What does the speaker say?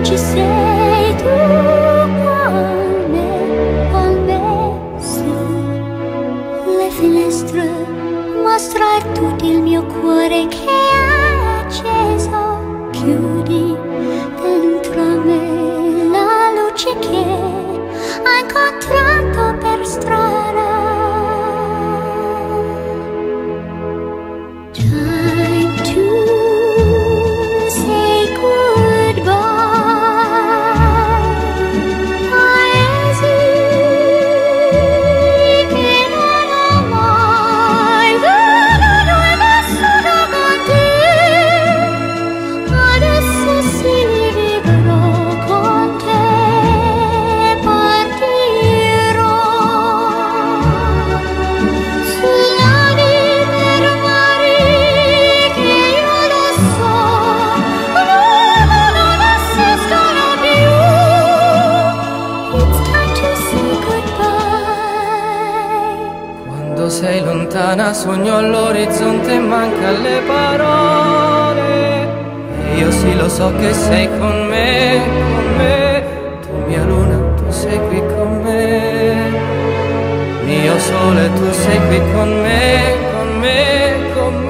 ci sei tu con me, sì. Le finestre mostra a tutti il mio cuore che è acceso. Chiudi dentro me la luce che ho incontrato per strada. Time to say goodbye. Paesi che non ho mai veduto e vissuto con te. Adesso sì, vivrò con te. Partirò sulla per mari che io lo so, non esistono più. It's time to say goodbye. Quando sei lontana sogno all'orizzonte e manca le parole. E io sì lo so che sei con me, tu mia luna, tu sei qui con me. Mio sole, tu sei qui con me, con me, con me.